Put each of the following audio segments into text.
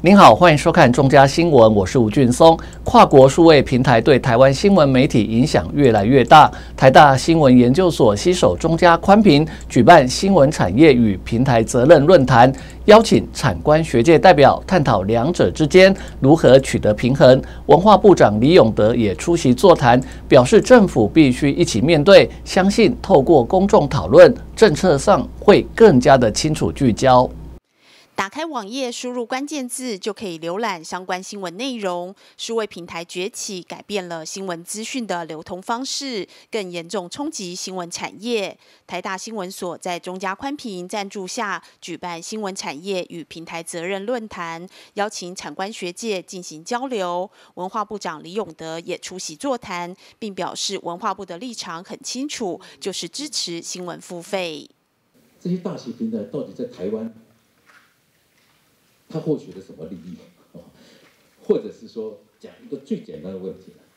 您好，欢迎收看中嘉新闻，我是吴俊松。跨国数位平台对台湾新闻媒体影响越来越大。台大新闻研究所携手中嘉宽频举办新闻产业与平台责任论坛，邀请产官学界代表探讨两者之间如何取得平衡。文化部长李永得也出席座谈，表示政府必须一起面对，相信透过公众讨论，政策上会更加的清楚聚焦。 打开网页，输入关键字就可以浏览相关新闻内容。数位平台崛起，改变了新闻资讯的流通方式，更严重冲击新闻产业。台大新闻所在中嘉宽频赞助下，举办新闻产业与平台责任论坛，邀请产官学界进行交流。文化部长李永得也出席座谈，并表示文化部的立场很清楚，就是支持新闻付费。 这些大型平台到底在台湾？他获取了什么利益？或者是说，讲一个最简单的问题呢？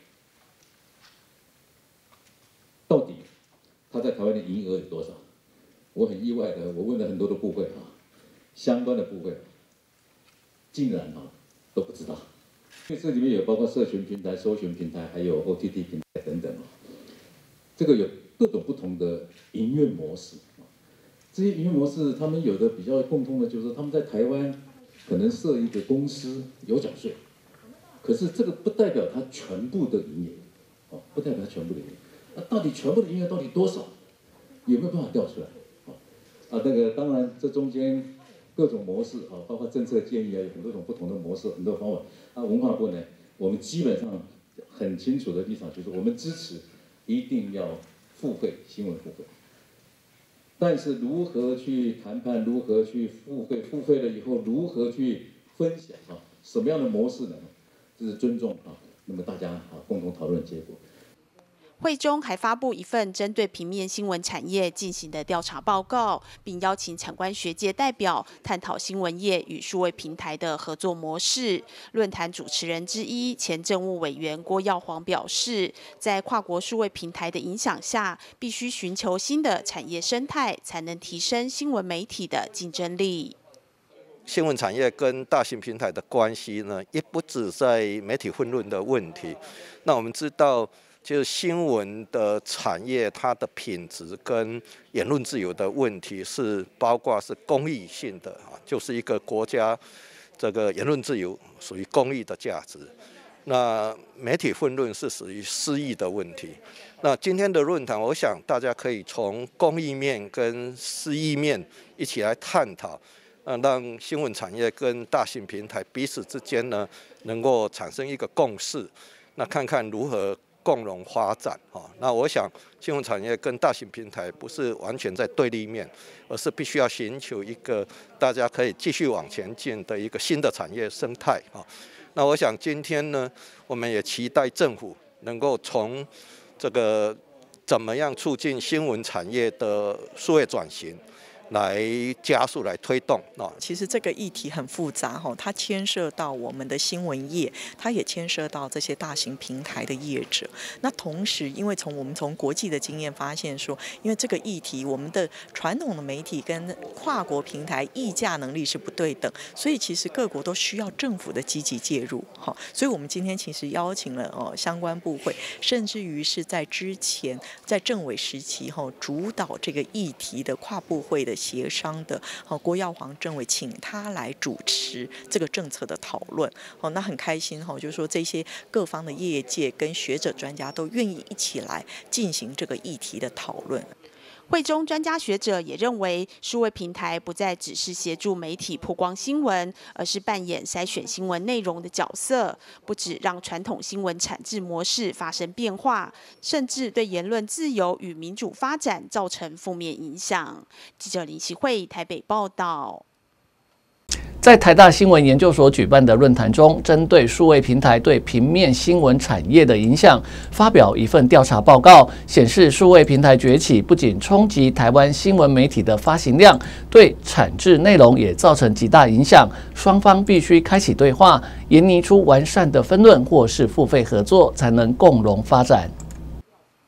到底他在台湾的营业额有多少？我很意外的，我问了很多的部会相关的部会，竟然都不知道。因为这里面有包括社群平台、搜寻平台，还有 OTT 平台等等这个有各种不同的营运模式。这些营运模式，他们有的比较共通的，就是说他们在台湾可能设一个公司有缴税，可是这个不代表它全部的营业，不代表它全部的营业。那到底全部的营业到底多少？有没有办法调出来？那个当然这中间各种模式包括政策建议有很多种不同的模式，很多方法。文化部呢，我们基本上很清楚的立场就是我们支持一定要付费，新闻付费。但是如何去谈判，如何去付费，付费了以后如何去分享什么样的模式呢？这是尊重那么大家共同讨论的结果。 会中还发布一份针对平面新闻产业进行的调查报告，并邀请产官学界代表探讨新闻业与数位平台的合作模式。论坛主持人之一前政务委员郭耀煌表示，在跨国数位平台的影响下，必须寻求新的产业生态，才能提升新闻媒体的竞争力。 新闻产业跟大型平台的关系呢，也不止在媒体混乱的问题。那我们知道，就是新闻的产业，它的品质跟言论自由的问题是包括是公益性的就是一个国家这个言论自由属于公益的价值。那媒体混乱是属于私益的问题。那今天的论坛，我想大家可以从公益面跟私益面一起来探讨，让新闻产业跟大型平台彼此之间呢，能够产生一个共识。那看看如何共荣发展那我想新闻产业跟大型平台不是完全在对立面，而是必须要寻求一个大家可以继续往前进的一个新的产业生态那我想今天呢，我们也期待政府能够从这个怎么样促进新闻产业的数位转型来加速来推动其实这个议题很复杂它牵涉到我们的新闻业，它也牵涉到这些大型平台的业者。那同时，因为我们从国际的经验发现说，因为这个议题，我们的传统的媒体跟跨国平台议价能力是不对等，所以其实各国都需要政府的积极介入所以我们今天其实邀请了相关部会，甚至于是在之前在政委时期主导这个议题的跨部会的协商的郭耀煌政委，请他来主持这个政策的讨论那很开心就是说这些各方的业界跟学者专家都愿意一起来进行这个议题的讨论。 会中专家学者也认为，数位平台不再只是协助媒体曝光新闻，而是扮演筛选新闻内容的角色，不只让传统新闻产制模式发生变化，甚至对言论自由与民主发展造成负面影响。记者林希慧台北报道。 在台大新闻研究所举办的论坛中，针对数位平台对平面新闻产业的影响，发表一份调查报告，显示数位平台崛起不仅冲击台湾新闻媒体的发行量，对产制内容也造成极大影响。双方必须开启对话，研拟出完善的分论或是付费合作，才能共荣发展。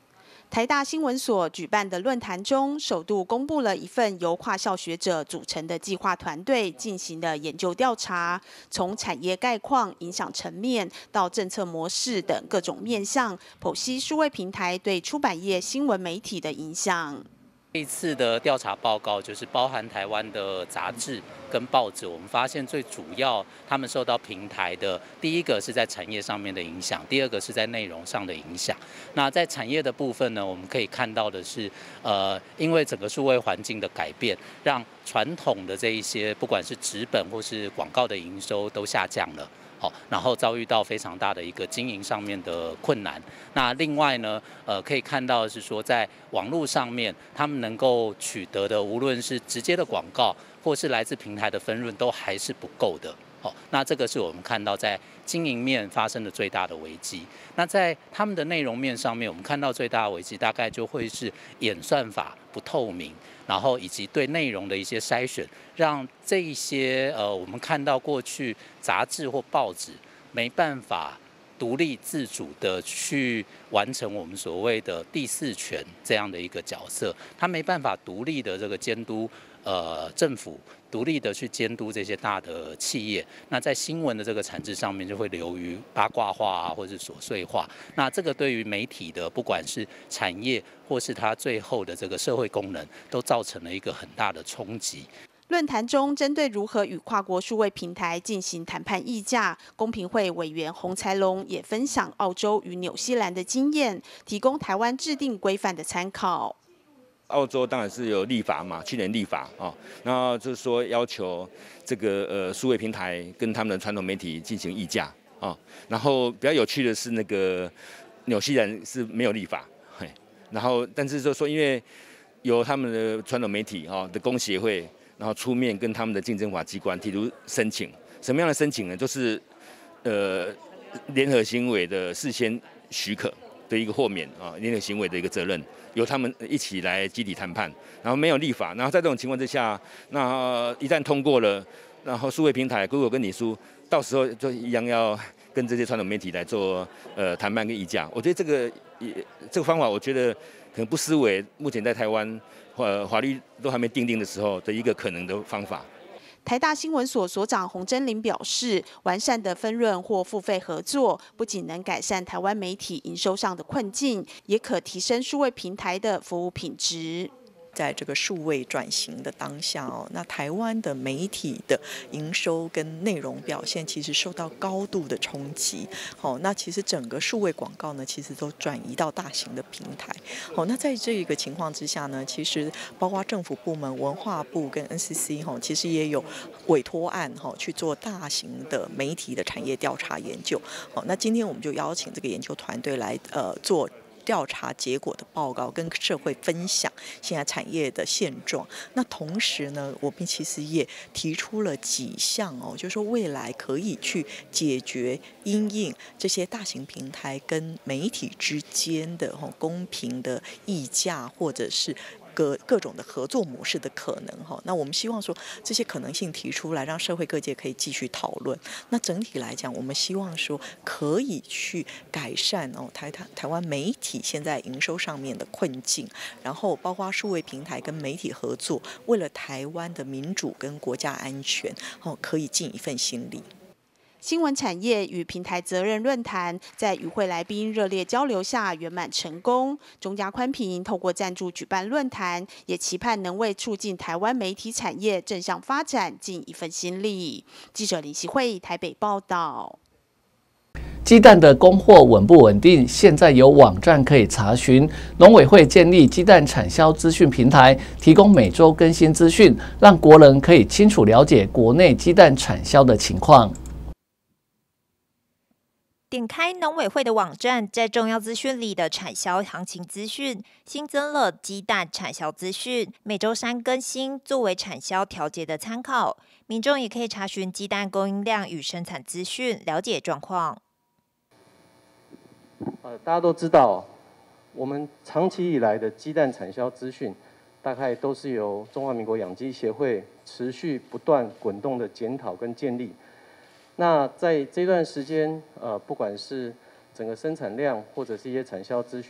台大新闻所举办的论坛中，首度公布了一份由跨校学者组成的计划团队进行的研究调查，从产业概况、影响层面到政策模式等各种面向，剖析数位平台对出版业新闻媒体的影响。 这一次的调查报告就是包含台湾的杂志跟报纸，我们发现最主要他们受到平台的第一个是在产业上面的影响，第二个是在内容上的影响。那在产业的部分呢，我们可以看到的是，因为整个数位环境的改变，让传统的这一些不管是纸本或是广告的营收都下降了。然后遭遇到非常大的一个经营上面的困难。那另外呢，可以看到的是说，在网络上面，他们能够取得的，无论是直接的广告，或是来自平台的分润，都还是不够的。那这个是我们看到在经营面发生的最大的危机。那在他们的内容面上面，我们看到最大的危机大概就会是演算法不透明，然后以及对内容的一些筛选，让这一些我们看到过去杂志或报纸没办法独立自主的去完成我们所谓的第四权这样的一个角色，它没办法独立的这个监督政府，独立的去监督这些大的企业。那在新闻的这个产制上面，就会流于八卦化啊，或是琐碎化。那这个对于媒体的不管是产业或是它最后的这个社会功能，都造成了一个很大的冲击。 论坛中，针对如何与跨国数位平台进行谈判议价，公平会委员洪才龙也分享澳洲与纽西兰的经验，提供台湾制定规范的参考。 澳洲当然是有立法嘛，去年立法啊，然后就是说要求这个数位平台跟他们的传统媒体进行议价啊，然后比较有趣的是那个纽西兰是没有立法，然后但是就说因为由他们的传统媒体的公协会，然后出面跟他们的竞争法机关提出申请，什么样的申请呢？就是联合行为的事先许可的一个豁免啊，联合行为的一个责任。由他们一起来集体谈判，然后没有立法，然后在这种情况之下，那一旦通过了，然后数位平台 Google 跟脸书，到时候就一样要跟这些传统媒体来做谈判跟议价。我觉得这个方法，我觉得可能不失为目前在台湾法律都还没定的时候的一个可能的方法。 台大新闻所所长洪真菱表示，完善的分润或付费合作，不仅能改善台湾媒体营收上的困境，也可提升数位平台的服务品质。 在这个数位转型的当下那台湾的媒体的营收跟内容表现其实受到高度的冲击。那其实整个数位广告呢，其实都转移到大型的平台。那在这个情况之下呢，其实包括政府部门、文化部跟 NCC 其实也有委托案去做大型的媒体的产业调查研究。那今天我们就邀请这个研究团队来做调查结果的报告，跟社会分享现在产业的现状。那同时呢，我们其实也提出了几项就是说未来可以去解决因应这些大型平台跟媒体之间的公平的议价，或者是各种的合作模式的可能那我们希望说这些可能性提出来，让社会各界可以继续讨论。那整体来讲，我们希望说可以去改善台湾媒体现在营收上面的困境，然后包括数位平台跟媒体合作，为了台湾的民主跟国家安全可以尽一份心力。 新闻产业与平台责任论坛在与会来宾热烈交流下圆满成功。中嘉宽频透过赞助举办论坛，也期盼能为促进台湾媒体产业正向发展尽一份心力。记者林希慧台北报道。 鸡蛋的供货稳不稳定？现在有网站可以查询。农委会建立鸡蛋产销资讯平台，提供每周更新资讯，让国人可以清楚了解国内鸡蛋产销的情况。 点开农委会的网站，在重要资讯里的产销行情资讯新增了鸡蛋产销资讯，每周3更新，作为产销调节的参考。民众也可以查询鸡蛋供应量与生产资讯，了解状况。 大家都知道，我们长期以来的鸡蛋产销资讯，大概都是由中华民国养鸡协会持续不断滚动的检讨跟建立。那在这段时间，不管是整个生产量或者是一些产销资讯，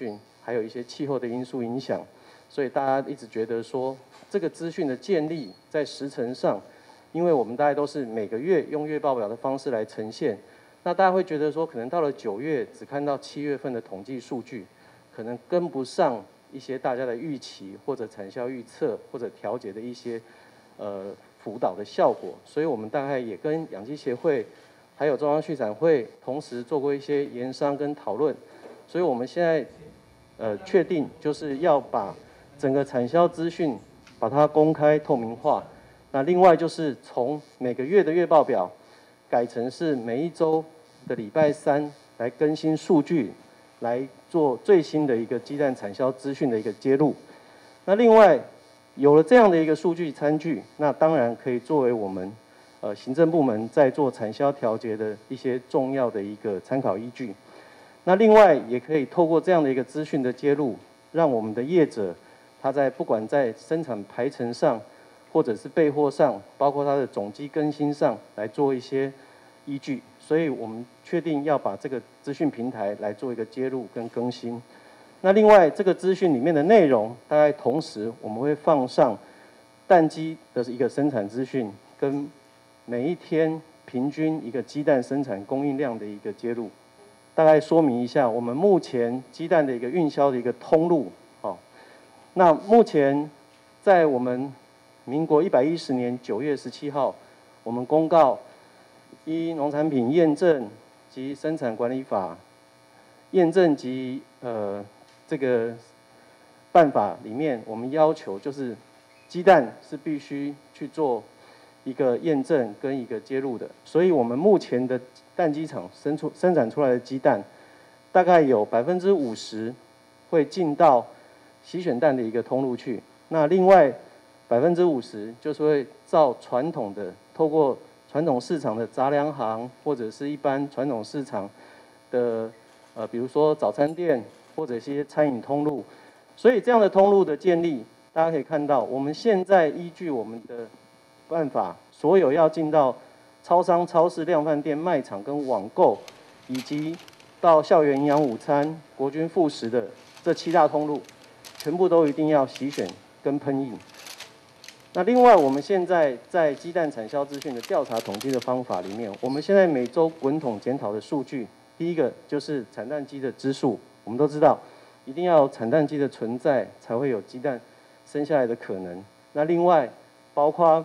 还有一些气候的因素影响，所以大家一直觉得说这个资讯的建立在时程上，因为我们大概都是每个月用月报表的方式来呈现，那大家会觉得说可能到了9月只看到7月份的统计数据，可能跟不上一些大家的预期或者产销预测或者调节的一些辅导的效果，所以我们大概也跟养鸡协会还有中央畜产会同时做过一些研商跟讨论，所以我们现在确定就是要把整个产销资讯把它公开透明化。那另外就是从每个月的月报表改成是每一周的礼拜3来更新数据，来做最新的一个鸡蛋产销资讯的一个揭露。那另外有了这样的一个数据餐具，那当然可以作为我们行政部门在做产销调节的一些重要的一个参考依据。那另外也可以透过这样的一个资讯的揭露，让我们的业者他在不管在生产排程上，或者是备货上，包括它的总机更新上来做一些依据。所以我们确定要把这个资讯平台来做一个揭露跟更新。那另外这个资讯里面的内容，大概同时我们会放上蛋鸡的一个生产资讯，跟每一天平均一个鸡蛋生产供应量的一个揭露。大概说明一下我们目前鸡蛋的一个运销的一个通路。那目前在我们民国110年9月17号，我们公告依农产品验证及生产管理法验证及这个办法里面，我们要求就是鸡蛋是必须去做一个验证跟一个揭露的，所以我们目前的蛋鸡场生产出来的鸡蛋，大概有50%会进到洗选蛋的一个通路去，那另外50%就是会照传统的，透过传统市场的杂粮行或者是一般传统市场的比如说早餐店或者一些餐饮通路，所以这样的通路的建立，大家可以看到，我们现在依据我们的办法，所有要进到超商、超市、量贩店、卖场跟网购，以及到校园营养午餐、国军副食的这7大通路，全部都一定要洗选跟喷印。那另外，我们现在在鸡蛋产销资讯的调查统计的方法里面，我们现在每周滚筒检讨的数据，第一个就是产蛋鸡的只数，我们都知道，一定要有产蛋鸡的存在，才会有鸡蛋生下来的可能。那另外，包括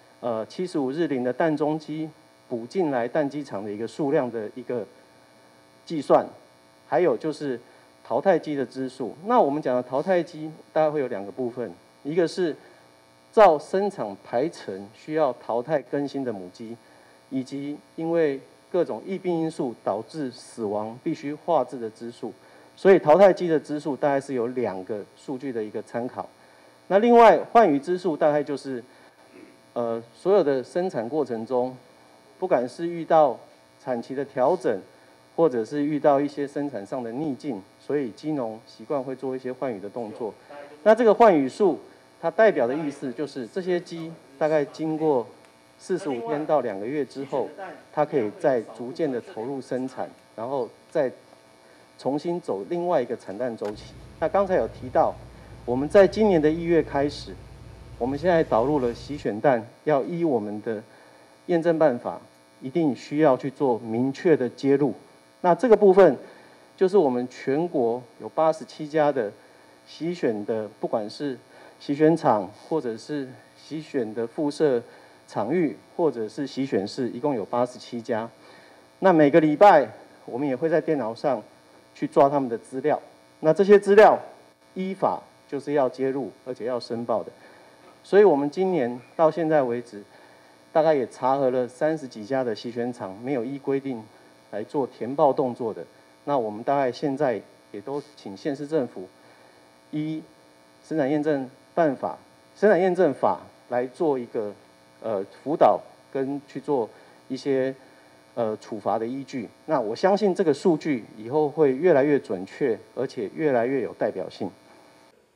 75日龄的蛋中鸡补进来蛋鸡场的一个数量的一个计算，还有就是淘汰鸡的只数。那我们讲的淘汰鸡，大概会有2个部分，一个是照生产排程需要淘汰更新的母鸡，以及因为各种疫病因素导致死亡必须化置的只数，所以淘汰鸡的只数大概是有2个数据的一个参考。那另外换羽只数大概就是所有的生产过程中，不管是遇到产期的调整，或者是遇到一些生产上的逆境，所以鸡农习惯会做一些换羽的动作。那这个换羽数，它代表的意思就是这些鸡大概经过45天到2个月之后，它可以再逐渐的投入生产，然后再重新走另外一个产蛋周期。那刚才有提到，我们在今年的1月开始，我们现在导入了洗选蛋，要依我们的验证办法，一定需要去做明确的揭露。那这个部分就是我们全国有87家的洗选的，不管是洗选厂或者是洗选的附设场域，或者是洗选室，一共有87家。那每个礼拜我们也会在电脑上去抓他们的资料，那这些资料依法就是要揭露，而且要申报的。所以我们今年到现在为止，大概也查核了30几家的洗选厂没有依规定来做填报动作的。那我们大概现在也都请县市政府依生产验证办法、生产验证法来做一个辅导跟去做一些处罚的依据。那我相信这个数据以后会越来越准确，而且越来越有代表性。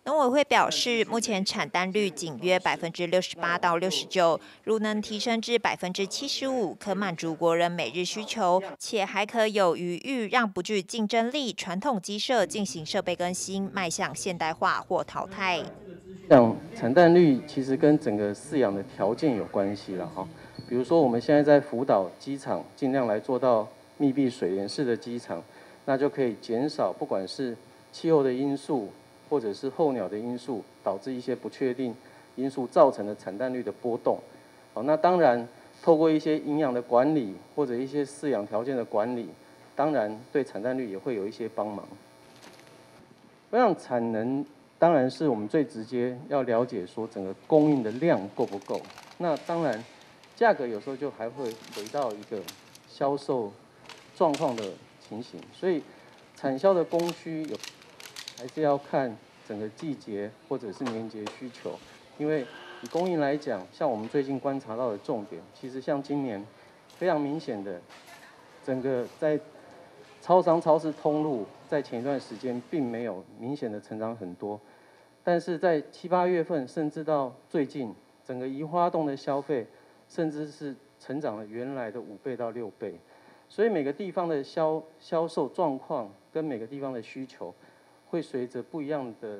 农委会表示，目前产蛋率仅约68%到69%，如能提升至75%，可满足国人每日需求，且还可有余裕让不具竞争力传统鸡舍进行设备更新，迈向现代化或淘汰。 像产蛋率其实跟整个饲养的条件有关系了哈，比如说我们现在在福岛鸡场尽量来做到密闭水帘式的鸡场，那就可以减少不管是气候的因素，或者是候鸟的因素，导致一些不确定因素造成的产蛋率的波动。好，那当然透过一些营养的管理或者一些饲养条件的管理，当然对产蛋率也会有一些帮忙。培养产能当然是我们最直接要了解说整个供应的量够不够。那当然价格有时候就还会回到一个销售状况的情形，所以产销的供需还是要看整个季节或者是年节需求，因为以供应来讲，像我们最近观察到的重点，其实像今年非常明显的，整个在超商、超市通路在前一段时间并没有明显的成长很多，但是在7、8月份，甚至到最近，整个宜花洞的消费，甚至是成长了原来的5倍到6倍，所以每个地方的销售状况跟每个地方的需求，会随着不一样的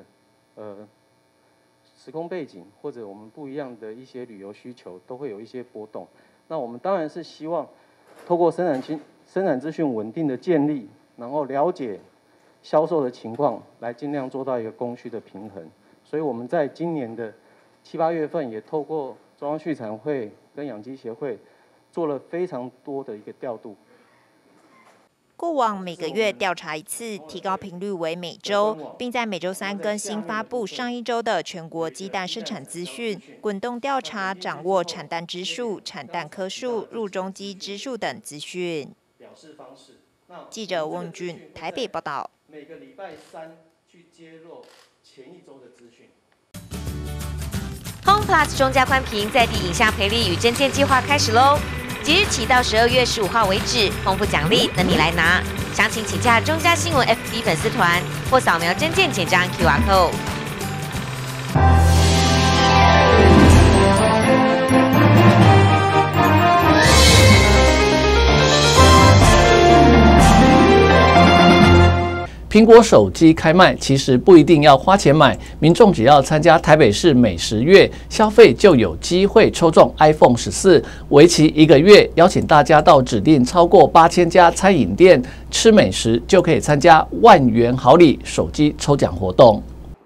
时空背景，或者我们不一样的一些旅游需求，都会有一些波动。那我们当然是希望透过生产资讯稳定的建立，然后了解销售的情况，来尽量做到一个供需的平衡。所以我们在今年的7、8月份，也透过中央畜产会跟养鸡协会，做了非常多的一个调度。 过往每个月调查一次，提高频率为每周，并在每周3更新发布上一周的全国鸡蛋生产资讯，滚动调查，掌握产蛋只数、产蛋颗数、入中鸡只数等资讯。记者翁俊台北报道。 每个礼拜3去揭露前一周的资讯。 Home Plus 中加宽屏在地影像培力与征件计划开始喽！即日起到12月15号为止，丰富奖励等你来拿。详情请洽中加新闻 FB 粉丝团或扫描征件简章 QR Code。 苹果手机开卖，其实不一定要花钱买，民众只要参加台北市美食月消费，就有机会抽中 iPhone 14，为期1个月，邀请大家到指定超过8000家餐饮店吃美食，就可以参加万元好礼手机抽奖活动。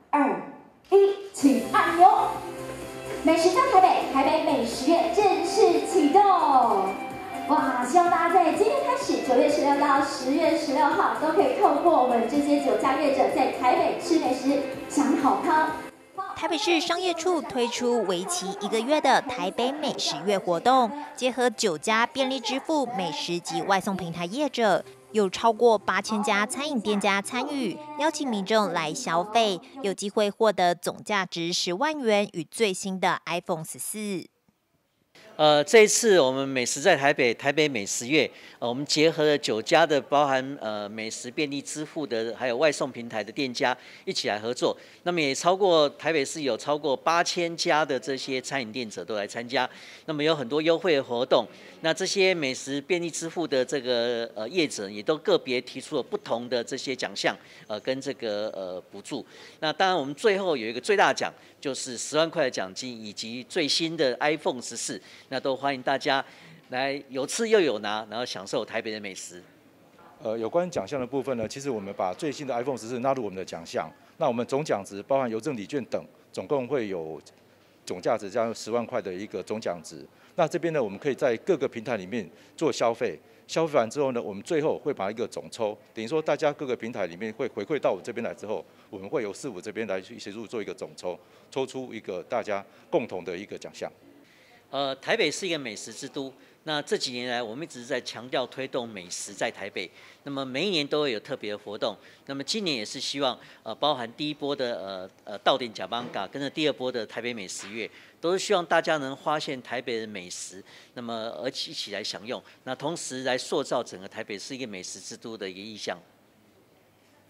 2、1，请按钮。美食在台北，台北美食月正式启动。哇！希望大家在今天开始，9月16到10月16号，都可以透过我们这些酒家业者，在台北吃美食、享好康。 台北市商业处推出为期1个月的台北美食月活动，结合9家便利支付、美食及外送平台业者，有超过8000家餐饮店家参与，邀请民众来消费，有机会获得总价值10万元与最新的 iPhone 14。 这一次我们美食在台北美食月，我们结合了9家的包含美食便利支付的，还有外送平台的店家一起来合作。那么也台北市有超过8000家的这些餐饮店者都来参加。那么有很多优惠的活动。那这些美食便利支付的这个业者也都个别提出了不同的这些奖项，跟这个补助。那当然我们最后有一个最大奖，就是10万块的奖金以及最新的 iPhone 14。那都欢迎大家来有吃又有拿，然后享受台北的美食。 有关奖项的部分呢，其实我们把最新的 iPhone 14纳入我们的奖项。那我们总奖值包含邮政礼券等，总共会有总价值加上10万块的一个总奖值。那这边呢，我们可以在各个平台里面做消费，消费完之后呢，我们最后会把一个总抽，等于说大家各个平台里面会回馈到我这边来之后，我们会由市府这边来去协助做一个总抽，抽出一个大家共同的一个奖项。 台北是一个美食之都。那这几年来，我们一直在强调推动美食在台北。那么每一年都会有特别的活动。那么今年也是希望，包含第一波的到点甲邦嘎，跟着第2波的台北美食月，都是希望大家能发现台北的美食，那么而一起来享用。那同时来塑造整个台北是一个美食之都的一个意象。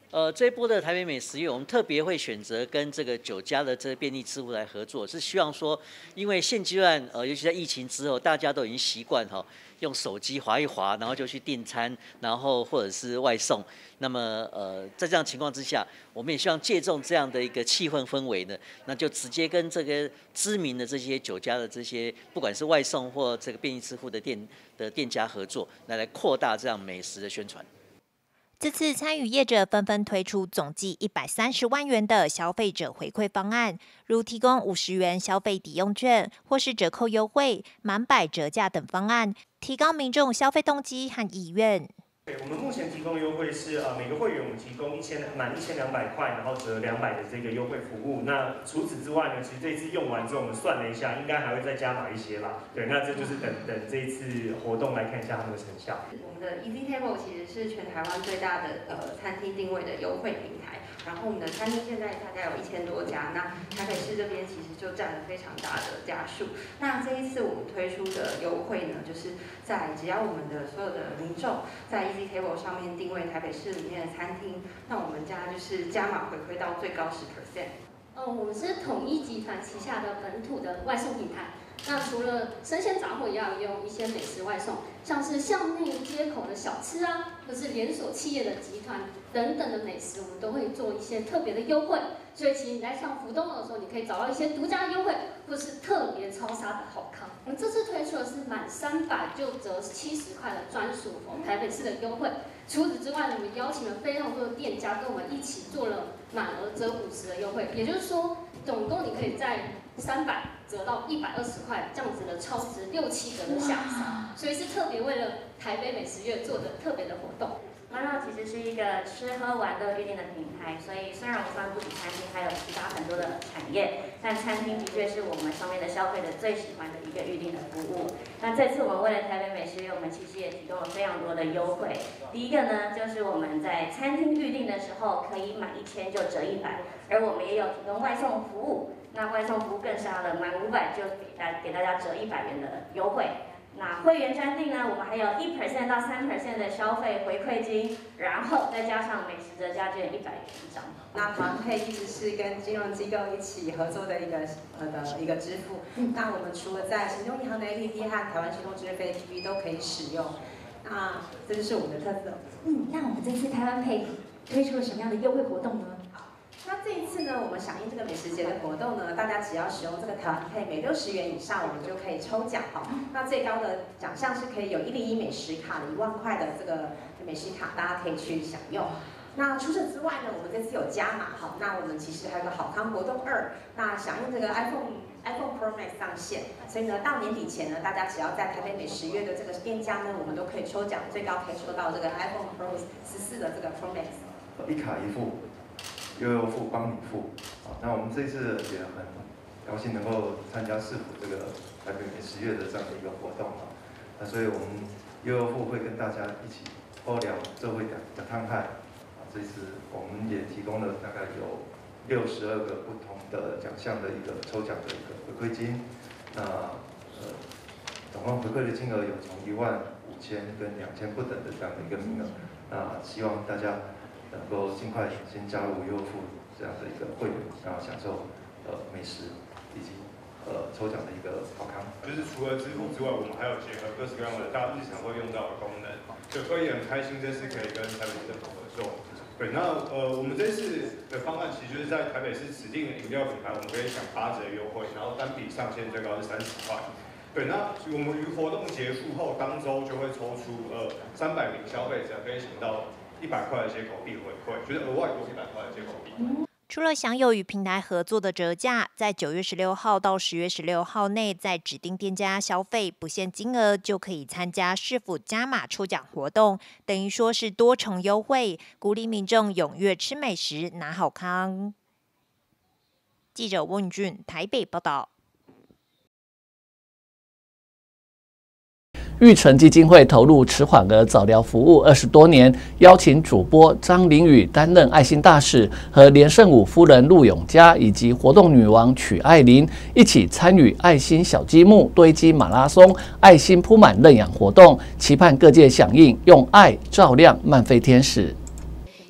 这一波的台北美食月，我们特别会选择跟这个9家的这个便利支付来合作，是希望说，因为现阶段尤其在疫情之后，大家都已经习惯用手机滑一滑，然后就去订餐，然后或者是外送。那么在这样情况之下，我们也希望借重这样的一个气氛氛围呢，那就直接跟这个知名的这些9家的这些，不管是外送或这个便利支付的店家合作，来扩大这样美食的宣传。 这次参与业者纷纷推出总计130万元的消费者回馈方案，如提供50元消费抵用券，或是折扣优惠、满百折价等方案，提高民众消费动机和意愿。 我们目前提供优惠是每个会员我们提供满1200块，然后折200的这个优惠服务。那除此之外呢，其实这次用完之后，我们算了一下，应该还会再加码一些啦。对，那这就是等这一次活动来看一下他们的成效。 我们的 Easy Table 其实是全台湾最大的餐厅定位的优惠平台。然后我们的餐厅现在大概有1000多家，那台北市这边其实就占了非常大的家数。那这一次我们推出的优惠呢，就是只要我们的所有的民众在 Easy Table 上面定位台北市里面的餐厅，那我们家就是加码回馈到最高10%。 我们是统一集团旗下的本土的外送平台。那除了生鲜杂货，也要用一些美食外送，像是巷内街口的小吃啊，或是连锁企业的集团等等的美食，我们都会做一些特别的优惠。所以其实你在上浮动的时候，你可以找到一些独家优惠，或是特别超杀的好康。我们这次推出的是满300就折70块的专属台北市的优惠。除此之外，我们邀请了非常多的店家跟我们一起做了满额折50的优惠，也就是说，总共你可以在300折到120块，这样子的超值6-7折的下杀，所以是特别为了台北美食月做的特别的活动。 欢乐其实是一个吃喝玩乐预定的平台，所以虽然我们不止餐厅，还有其他很多的产业，但餐厅的确是我们上面的消费者最喜欢的一个预定的服务。那这次我们为了台北美食月，我们其实也提供了非常多的优惠。第一个呢，就是我们在餐厅预定的时候，可以满1000就折100，而我们也有提供外送服务。那外送服务更杀了，满500就给大家折100元的优惠。那会员专订呢，我们还有1% 到3% 的消费回馈金，然后再加上美食折价券100元一张。 那团配一直是跟金融机构一起合作的一个支付。那我们除了在行动银行的 APP 和台湾行动支付 APP 都可以使用。那这就是我们的特色。 那我们这次台湾配推出了什么样的优惠活动呢？ 那这一次呢，我们响应这个美食节的活动呢，大家只要使用这个台湾配，每60元以上，我们就可以抽奖哈。那最高的奖项是可以有101美食卡的1万块的这个美食卡，大家可以去享用。那除此之外呢，我们这次有加码哈。那我们其实还有个好康活动2，那响应这个 iPhone Pro Max 上线，所以呢，到年底前呢，大家只要在台北美食月的这个店家呢，我们都可以抽奖，最高可以抽到这个 iPhone Pro 14的这个 Pro Max。 一卡一付。悠付帮你付，那我们这次也很高兴能够参加市府这个台北美食月的这样的一个活动那所以我们悠付会跟大家一起聊社会的摊派，这次我们也提供了大概有62个不同的奖项的一个抽奖的一个回馈金，那总共回馈的金额有从15000跟2000不等的这样的一个名额，那希望大家能够尽快先加入悠付这样的一个会员，然后享受美食以及抽奖的一个好康。 就是除了支付之外，我们还有结合各式各样的大家日常会用到的功能，所以很开心这次可以跟台北市政府合作。对，那我们这次的方案其实就是在台北市指定的饮料品牌，我们可以享8折优惠，然后单笔上限最高是30块。对，那我们于活动结束后当周就会抽出300名消费者可以享到100块的街口币回馈，就是额外多100块的街口币。 除了享有与平台合作的折价，在9月16号到10月16号内，在指定店家消费不限金额，就可以参加市府加码抽奖活动，等于说是多重优惠，鼓励民众踊跃吃美食拿好康。记者温俊台北报道。 育成基金会投入迟缓儿早疗服务20多年，邀请主播张凌宇担任爱心大使，和连胜武夫人陆永嘉以及活动女王曲爱玲一起参与爱心小积木堆积马拉松、爱心铺满认养活动，期盼各界响应，用爱照亮慢飞天使。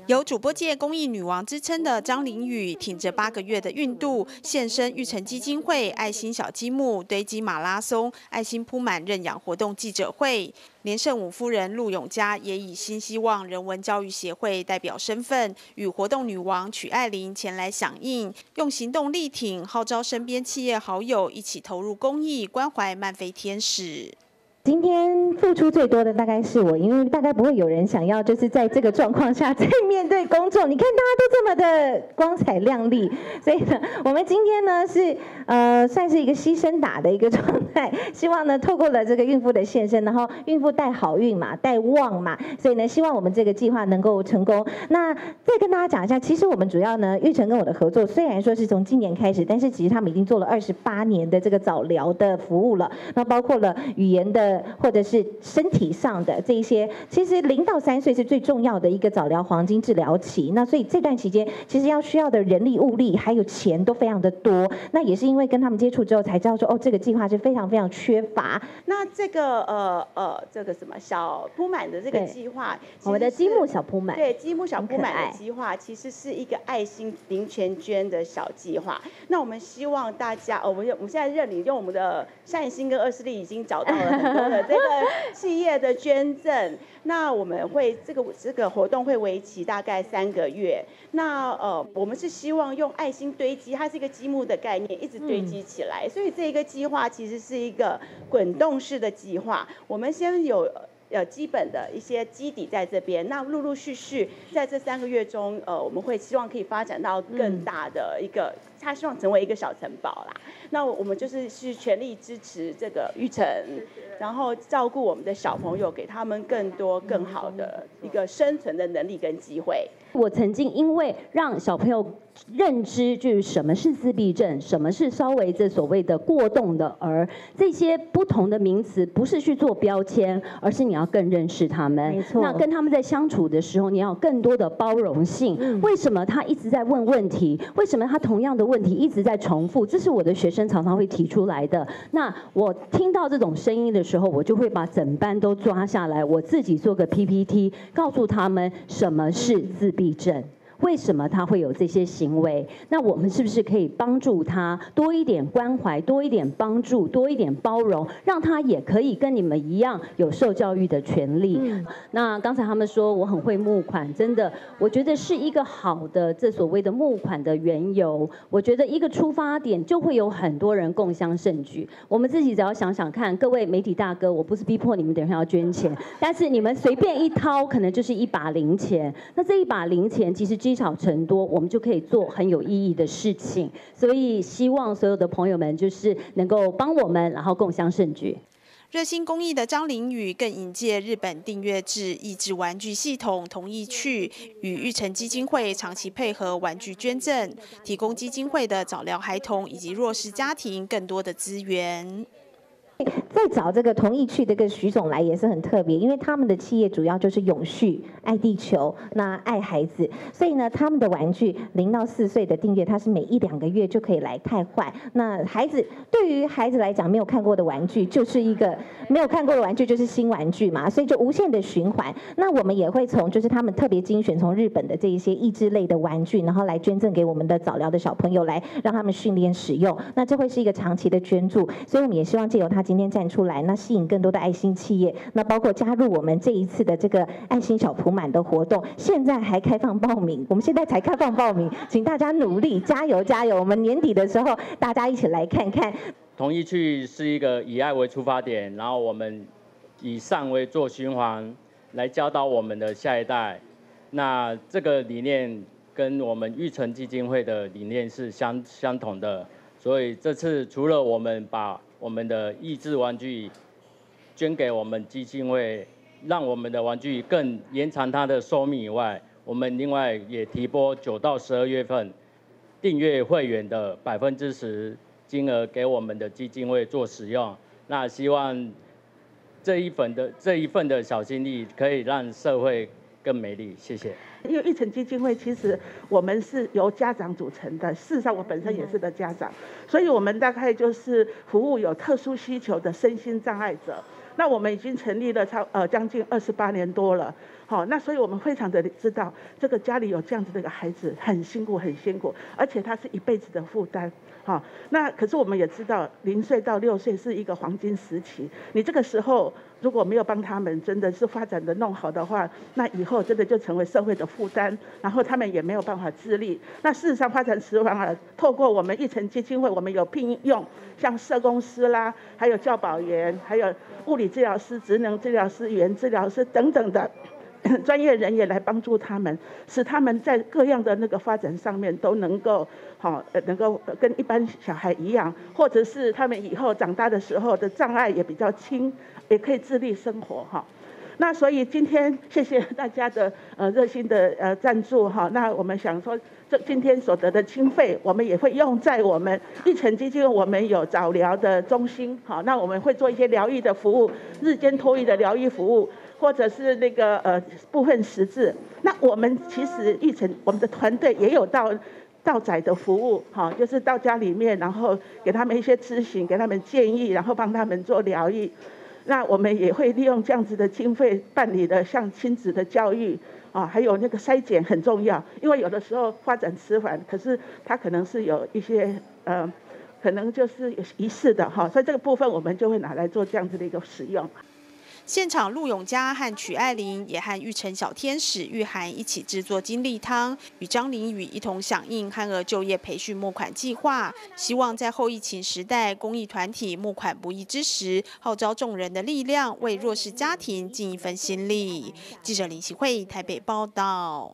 有主播界公益女王之称的张凌雨，挺着8个月的孕肚，现身育成基金会爱心小积木堆积马拉松、爱心铺满认养活动记者会。连胜武夫人陆永嘉也以新希望人文教育协会代表身份，与活动女王曲爱玲前来响应，用行动力挺，号召身边企业好友一起投入公益，关怀慢飞天使。 今天付出最多的大概是我，因为大概不会有人想要就是在这个状况下再面对公众。你看大家都这么的光彩亮丽，所以呢，我们今天呢是算是一个牺牲打的一个状态，希望呢透过了这个孕妇的现身，然后孕妇带好运嘛，带旺嘛，所以呢希望我们这个计划能够成功。那再跟大家讲一下，其实我们主要呢玉成跟我的合作，虽然说是从今年开始，但是其实他们已经做了28年的这个早疗的服务了，那包括了语言的或者是身体上的这一些，其实0到3岁是最重要的一个早疗黄金治疗期。那所以这段期间，其实要需要的人力、物力还有钱都非常的多。那也是因为跟他们接触之后才知道说，哦，这个计划是非常非常缺乏。 那这个这个什么小铺满的这个计划， 我们的积木小铺满， 对，积木小铺满的计划其实是一个爱心零钱捐的小计划。那我们希望大家，我们现在认领用我们的善心跟20力已经找到了很多的这个企业的捐赠。那我们会这个活动会为期大概3个月。那我们是希望用爱心堆积，它是一个积木的概念，一直堆积起来。所以这个计划其实是一个滚动式的计划。我们先有基本的一些基底在这边，那陆陆续续在这3个月中，我们会希望可以发展到更大的一个，他希望成为一个小城堡啦。那我们就是全力支持这个育成，然后照顾我们的小朋友，给他们更多更好的一个生存的能力跟机会。 我曾经因为让小朋友认知就是什么是自闭症，什么是稍微这所谓的过动的儿，这些不同的名词不是去做标签，而是你要更认识他们。没错。那跟他们在相处的时候，你要有更多的包容性。为什么他一直在问问题？为什么他同样的问题一直在重复？这是我的学生常常会提出来的。那我听到这种声音的时候，我就会把整班都抓下来，我自己做个 PPT， 告诉他们什么是自闭症。为什么他会有这些行为？那我们是不是可以帮助他多一点关怀，多一点帮助，多一点包容，让他也可以跟你们一样有受教育的权利？那刚才他们说我很会募款，真的，我觉得是一个好的这所谓的募款的缘由。我觉得一个出发点就会有很多人共襄盛举。我们自己只要想想看，各位媒体大哥，我不是逼迫你们等一下要捐钱，但是你们随便一掏，可能就是一把零钱。那这一把零钱其实积少成多，我们就可以做很有意义的事情。所以希望所有的朋友们就是能够帮我们，然后共襄盛举。 热心公益的张凌雨更引介日本订阅制益智玩具系统同意去与育成基金会长期配合玩具捐赠，提供基金会的早疗孩童以及弱势家庭更多的资源。 再找这个同意去的这个徐总来也是很特别，因为他们的企业主要就是永续、爱地球、那爱孩子，所以呢，他们的玩具0到4岁的订阅，它是每1、2个月就可以来汰换。那对于孩子来讲，没有看过的玩具就是一个没有看过的玩具就是新玩具嘛，所以就无限的循环。那我们也会从就是他们特别精选从日本的这一些益智类的玩具，然后来捐赠给我们的早疗的小朋友，来让他们训练使用。那这会是一个长期的捐助，所以我们也希望借由他今天站出来，那吸引更多的爱心企业，那包括加入我们这一次的这个爱心小铺满的活动，现在还开放报名，我们现在才开放报名，请大家努力加油加油！我们年底的时候，大家一起来看看。 同意去是一个以爱为出发点，然后我们以善为做循环，来教导我们的下一代。那这个理念跟我们育成基金会的理念是相同的，所以这次除了我们把我们的益智玩具捐给我们基金会，让我们的玩具更延长它的寿命以外，我们另外也提拨9到12月份订阅会员的10%金额给我们的基金会做使用。那希望这一份的小心力可以让社会更美丽。谢谢。 因为育成基金会其实我们是由家长组成的，事实上我本身也是个家长，所以我们大概就是服务有特殊需求的身心障碍者。 那我们已经成立了将近28年多了。好，那所以我们非常的知道，这个家里有这样子的一个孩子很辛苦，而且他是一辈子的负担。好，那可是我们也知道，0岁到6岁是一个黄金时期，你这个时候如果没有帮他们真的是发展的弄好的话，那以后真的就成为社会的负担，然后他们也没有办法自立。那事实上发展迟缓了，透过我们育成基金会，我们有聘用像社工师啦，还有教保员，还有物理治疗师、职能治疗师、语言治疗师等等的专业人员来帮助他们，使他们在各样的那个发展上面都能够能够跟一般小孩一样，或者是他们以后长大的时候的障碍也比较轻，也可以自立生活哈。那所以今天谢谢大家的热心的赞助哈。那我们想说，今天所得的经费，我们也会用在我们育成基金，我们有早疗的中心，好，那我们会做一些疗愈的服务，日间托育的疗愈服务。或者是那个部分识字，那我们其实育成我们的团队也有到宅的服务，哈，就是到家里面，然后给他们一些咨询，给他们建议，然后帮他们做疗愈。那我们也会利用这样子的经费办理的像亲子的教育啊，还有那个筛检很重要，因为有的时候发展迟缓，可是他可能是有一些可能就是有疑似的哈，所以这个部分我们就会拿来做这样子的一个使用。 现场陆永嘉和曲爱玲也和育成小天使玉涵一起制作金利汤，与张凌宇一同响应憨儿就业培训募款计划，希望在后疫情时代，公益团体募款不易之时，号召众人的力量，为弱势家庭尽一份心力。记者林习慧台北报道。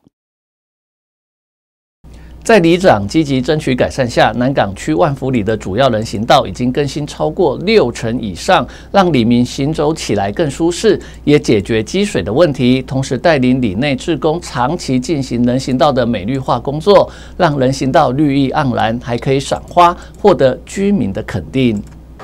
在里长积极争取改善下，南港区万福里的主要人行道已经更新超过60%以上，让里民行走起来更舒适，也解决积水的问题。同时，带领里内志工长期进行人行道的美绿化工作，让人行道绿意盎然，还可以赏花，获得居民的肯定。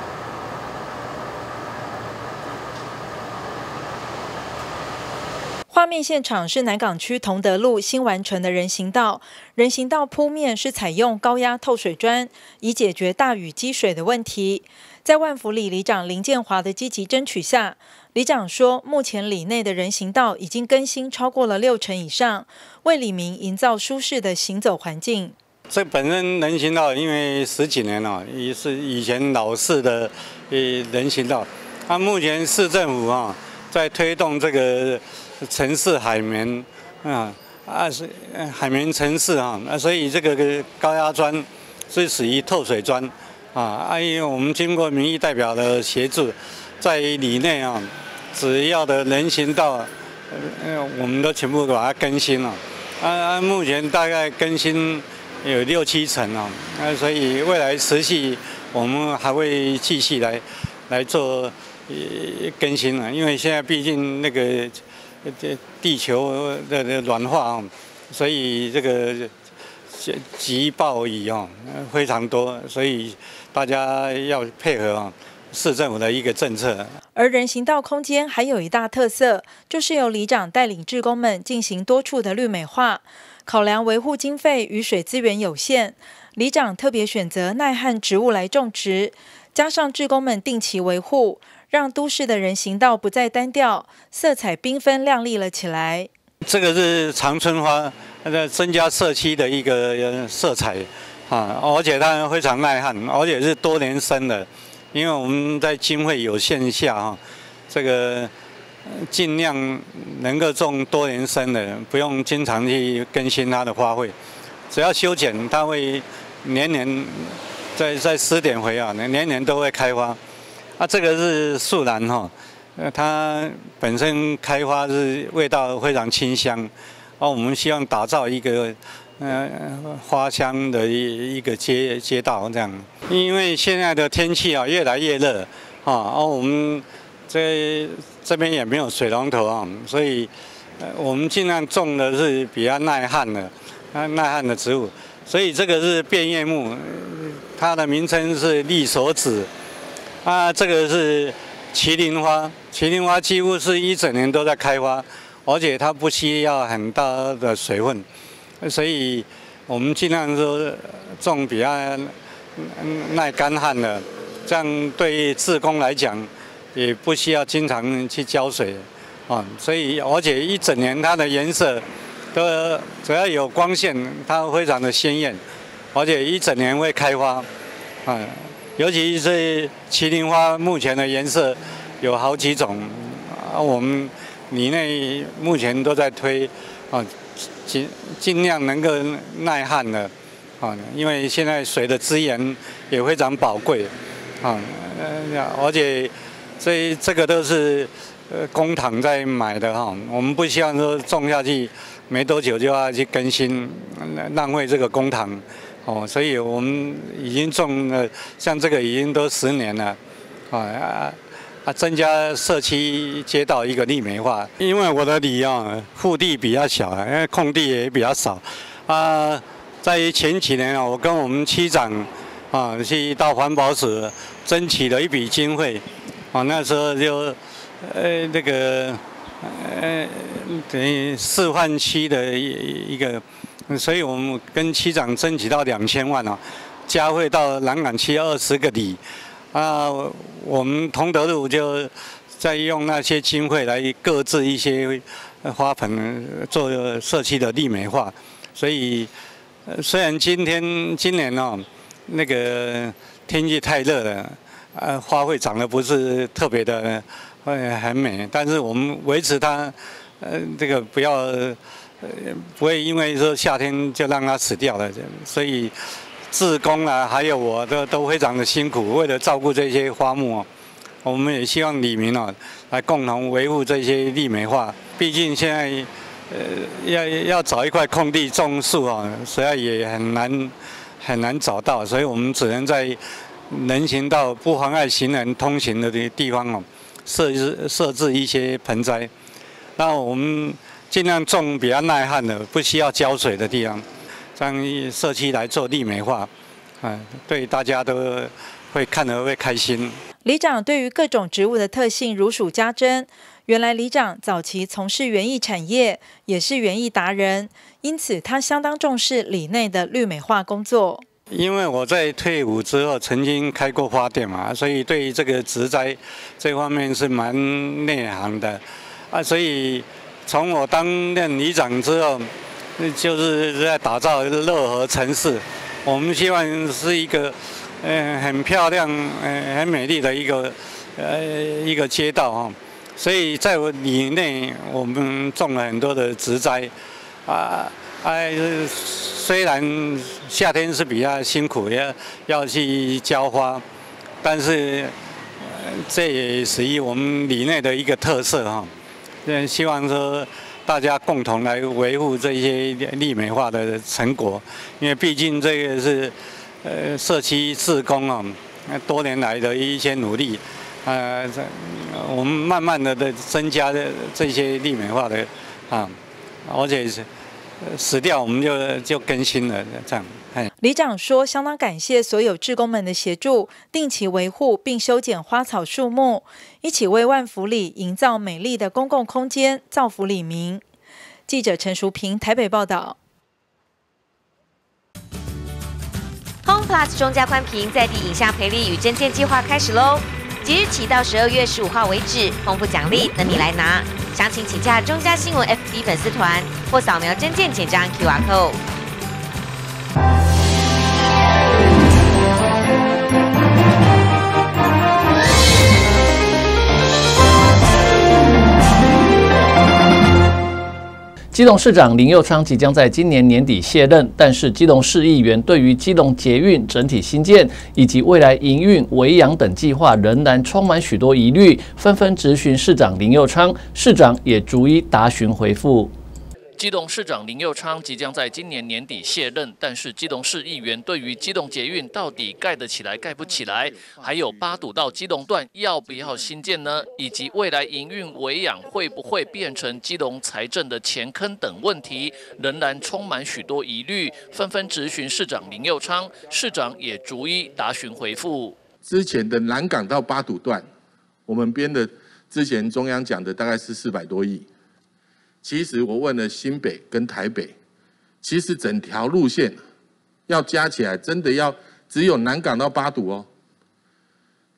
画面现场是南港区同德路新完成的人行道，人行道铺面是采用高压透水砖，以解决大雨积水的问题。在万福里里长林建华的积极争取下，里长说，目前里内的人行道已经更新超过了60%以上，为里民营造舒适的行走环境。 这本身人行道因为10几年了，也是以前老式的人行道，目前市政府在推动这个城市海绵海绵城市所以这个高压砖是属于透水砖因为我们经过民意代表的协助，在里内只要的人行道我们都全部把它更新了目前大概更新有6、7成所以未来持续我们还会继续来做更新了，因为现在毕竟那个地球的暖化所以这个急暴雨非常多，所以大家要配合市政府的一个政策。 而人行道空间还有一大特色，就是由里长带领志工们进行多处的绿美化。考量维护经费与水资源有限，里长特别选择耐旱植物来种植，加上志工们定期维护，让都市的人行道不再单调，色彩缤纷亮丽了起来。 这个是长春花，增加社区的一个色彩而且它非常耐旱，而且是多年生的。因为我们在经费有限下这个尽量能够种多年生的，不用经常去更新它的花卉，只要修剪，它会年年在施点肥年年都会开花。这个是树兰它本身开花是味道非常清香，我们希望打造一个花香的一个街道这样。因为现在的天气越来越热我们这边也没有水龙头所以我们尽量种的是比较耐旱的植物，所以这个是变叶木，它的名称是利索子这个是麒麟花，麒麟花几乎是一整年都在开花，而且它不需要很大的水分，所以我们尽量说种比较耐干旱的，这样对志工来讲也不需要经常去浇水啊，所以而且一整年它的颜色都只要有光线，它非常的鲜艳，而且一整年会开花啊。尤其是麒麟花，目前的颜色有好几种啊，我们里内目前都在推啊，尽量能够耐旱的啊，因为现在水的资源也非常宝贵啊，而且这个都是工厂在买的哈，我们不希望说种下去没多久就要去更新，浪费这个工厂。哦，所以我们已经种了，像这个已经都10年了，增加社区街道一个绿美化。因为我的里腹地比较小，因为空地也比较少，在前几年我跟我们区长去到环保署争取了一笔经费，那时候就那个等于示范区的一个。所以我们跟区长争取到2000万加惠到南港区20个里，我们同德路就再用那些经费来购置一些花盆做社区的绿美化。所以虽然今年那个天气太热了，花卉长得不是特别的很美，但是我们维持它这个不会因为说夏天就让它死掉了，所以志工还有我都非常的辛苦，为了照顾这些花木我们也希望里民来共同维护这些绿美化。毕竟现在要找一块空地种树实在也很难找到，所以我们只能在人行道不妨碍行人通行的地方设置一些盆栽。那我们尽量种比较耐旱的、不需要浇水的地方，让社区来做绿美化，对大家都会看得会开心。 里长对于各种植物的特性如数家珍。原来里长早期从事园艺产业，也是园艺达人，因此他相当重视里内的绿美化工作。 因为我在退伍之后曾经开过花店嘛，所以对于这个植栽这方面是蛮内行的所以从我担任里长之后，就是在打造乐和城市。我们希望是一个很漂亮、很美丽的一个街道所以在我里内，我们种了很多的植栽虽然夏天是比较辛苦，要去浇花，但是这也属于我们里内的一个特色希望说大家共同来维护这些绿美化的成果，因为毕竟这个是社区志工多年来的一些努力，我们慢慢的增加这些绿美化的而且死掉我们就更新了这样。 里长说，相当感谢所有志工们的协助，定期维护并修剪花草树木，一起为万福里营造美丽的公共空间，造福里民。记者陈淑平台北报道。 Home Plus 中加宽屏在地影像培力与征件计划开始喽！即日起到12月15号为止，丰富奖励等你来拿。详情请洽中加新闻 FB 粉丝团或扫描征件简章 QR Code。 基隆市长林右昌即将在今年年底卸任，但是基隆市议员对于基隆捷运整体兴建以及未来营运、维养等计划仍然充满许多疑虑，纷纷质询市长林右昌，市长也逐一答询回复。基隆市长林右昌即将在今年年底卸任，但是基隆市议员对于基隆捷运到底盖得起来盖不起来，还有八堵到基隆段要不要新建呢？以及未来营运维养会不会变成基隆财政的钱坑等问题，仍然充满许多疑虑，纷纷质询市长林右昌，市长也逐一答询回复。 之前的南港到八堵段，我们编的之前中央讲的大概是400多亿。其实我问了新北跟台北，其实整条路线要加起来，真的要只有南港到八堵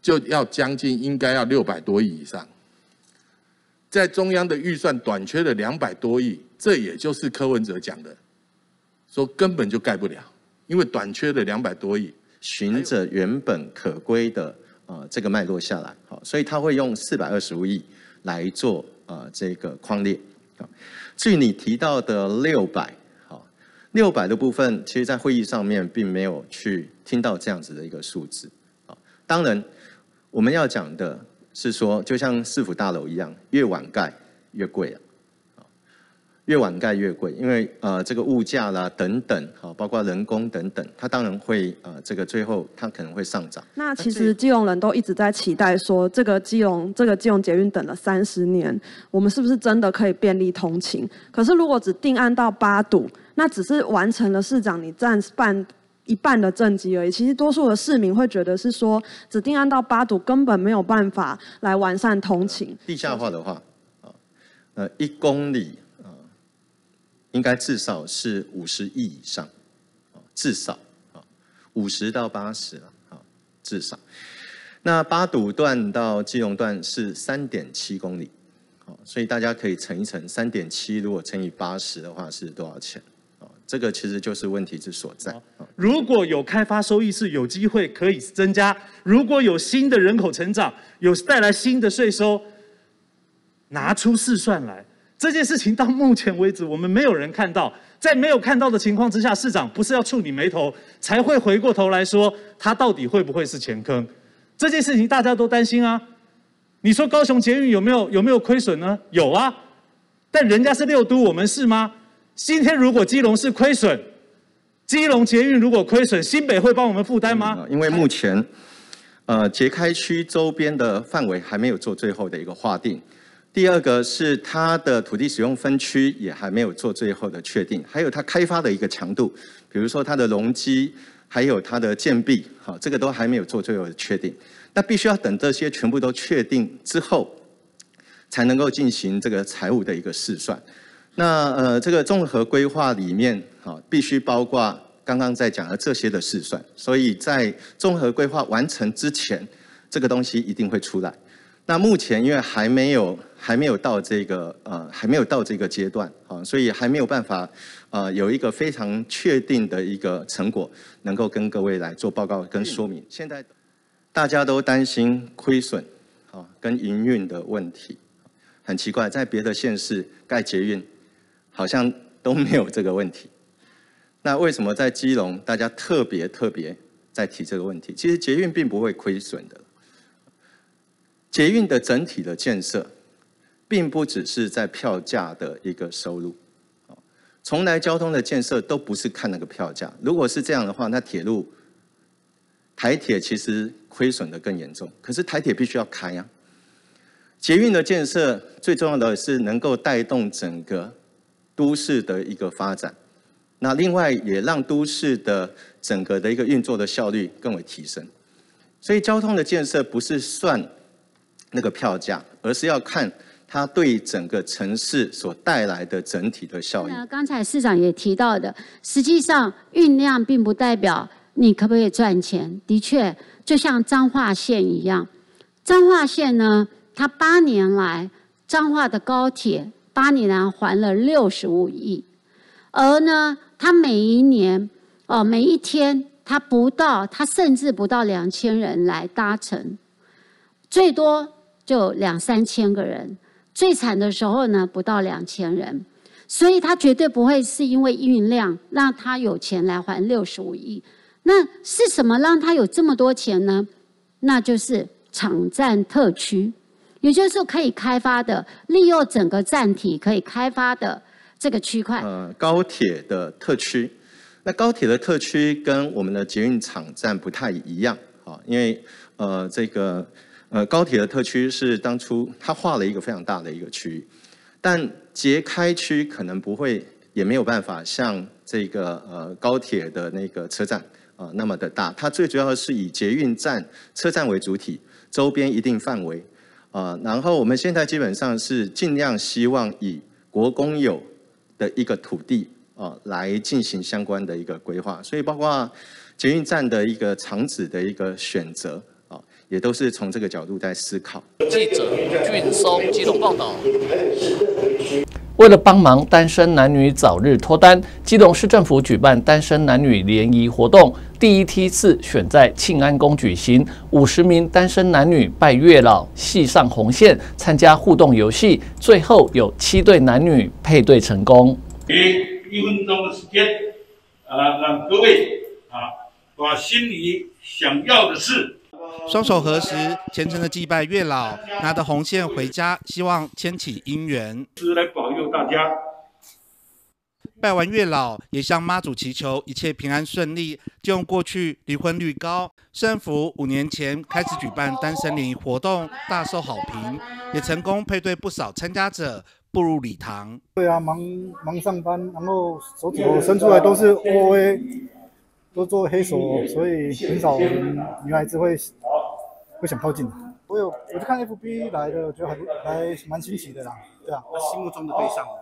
就要将近应该要600多亿以上，在中央的预算短缺了200多亿，这也就是柯文哲讲的，说根本就盖不了，因为短缺了200多亿。 循着原本可归的这个脉络下来，好，所以他会用425亿来做这个框列。至于你提到的600，好，600的部分，其实在会议上面并没有去听到这样子的一个数字。当然，我们要讲的是说，就像市府大楼一样，越晚盖越贵啊。越晚盖越贵，因为这个物价啦等等，好，包括人工等等，它当然会这个最后它可能会上涨。 那其实基隆人都一直在期待说，这个基隆捷运等了30年，我们是不是真的可以便利通勤？可是如果只定案到8堵，那只是完成了市长你占一半的政绩而已。其实多数的市民会觉得是说，只定案到8堵根本没有办法来完善通勤。 地下化的话，1公里。应该至少是50亿以上，至少50到80了，至少。那8堵段到基隆段是3.7公里，所以大家可以乘一乘，3.7如果乘以80的话是多少钱？这个其实就是问题之所在。 如果有开发收益是有机会可以增加，如果有新的人口成长，有带来新的税收，拿出试算来。这件事情到目前为止，我们没有人看到。在没有看到的情况之下，市长不是要触你眉头，才会回过头来说他到底会不会是钱坑？这件事情大家都担心啊。你说高雄捷运有没有亏损呢？有啊，但人家是6都，我们是吗？今天如果基隆是亏损，基隆捷运如果亏损，新北会帮我们负担吗？ 因为目前捷开区周边的范围还没有做最后的一个划定。第二个是它的土地使用分区也还没有做最后的确定，还有它开发的一个强度，比如说它的容积，还有它的建蔽，好，这个都还没有做最后的确定。那必须要等这些全部都确定之后，才能够进行这个财务的一个试算。那这个综合规划里面，必须包括刚刚在讲的这些的试算，所以在综合规划完成之前，这个东西一定会出来。那目前因为还没有到这个阶段啊，所以还没有办法有一个非常确定的一个成果，能够跟各位来做报告跟说明。现在大家都担心亏损啊跟营运的问题，很奇怪，在别的县市盖捷运好像都没有这个问题。那为什么在基隆大家特别在提这个问题？其实捷运并不会亏损的。捷运的整体的建设，并不只是在票价的一个收入，从来交通的建设都不是看那个票价。如果是这样的话，那铁路、台铁其实亏损的更严重。可是台铁必须要开啊。捷运的建设最重要的是能够带动整个都市的一个发展，那另外也让都市的整个的一个运作的效率更为提升。所以交通的建设不是算那个票价，而是要看它对整个城市所带来的整体的效益。 刚才市长也提到的，实际上运量并不代表你可不可以赚钱。的确，就像彰化县一样，彰化县呢，它8年来彰化的高铁8年来还了65亿，而呢，它每一年每一天它甚至不到2000人来搭乘，最多就2-3千个人，最惨的时候呢，不到2000人，所以他绝对不会是因为运量让他有钱来还65亿。那是什么让他有这么多钱呢？那就是场站特区，也就是可以开发的，利用整个站体可以开发的这个区块。 高铁的特区，那高铁的特区跟我们的捷运场站不太一样啊，因为高铁的特区是当初他划了一个非常大的一个区域，但捷开区可能不会，也没有办法像这个高铁的那个车站那么的大。它最主要的是以捷运站车站为主体，周边一定范围然后我们现在基本上是尽量希望以国公有的一个土地来进行相关的一个规划，所以包括捷运站的一个场址的一个选择。 也都是从这个角度在思考。 记者俊松基隆报道。为了帮忙单身男女早日脱单，基隆市政府举办单身男女联谊活动，第一梯次选在庆安宫举行，50名单身男女拜月老，系上红线，参加互动游戏，最后有7对男女配对成功。 1分钟的时间，让各位把心里想要的事。 双手合十，虔诚的祭拜月老，拿着红线回家，希望牵起姻缘。 是来保佑大家。 拜完月老，也向妈祖祈求一切平安顺利。就用过去离婚率高，市政府5年前开始举办单身联谊活动，大受好评，也成功配对不少参加者步入礼堂。 对啊，忙上班，然后手指头伸出来都是 OA。都做黑手，所以很少女孩子会想靠近。我就看 FB 来的，我觉得还蛮新奇的啦。对啊，心目中的对象。